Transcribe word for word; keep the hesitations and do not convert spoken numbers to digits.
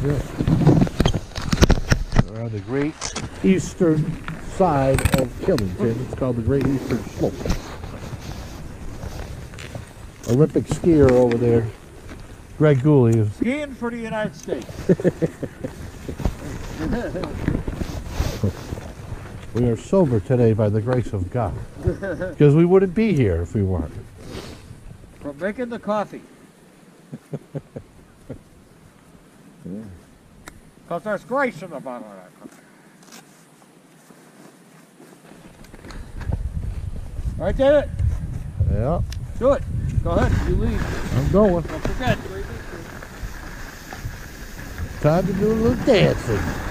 it. We're on the great eastern side of Killington. It's called the Great Eastern Slope. Olympic skier over there, Greg Gooley. Is skiing for the United States. We are sober today by the grace of God, because we wouldn't be here if we weren't. From making the coffee. Because there's grace in the bottom of that coffee. All right, David? Yeah. Do it. Go ahead. You lead. I'm going. Don't forget. Time to do a little dancing.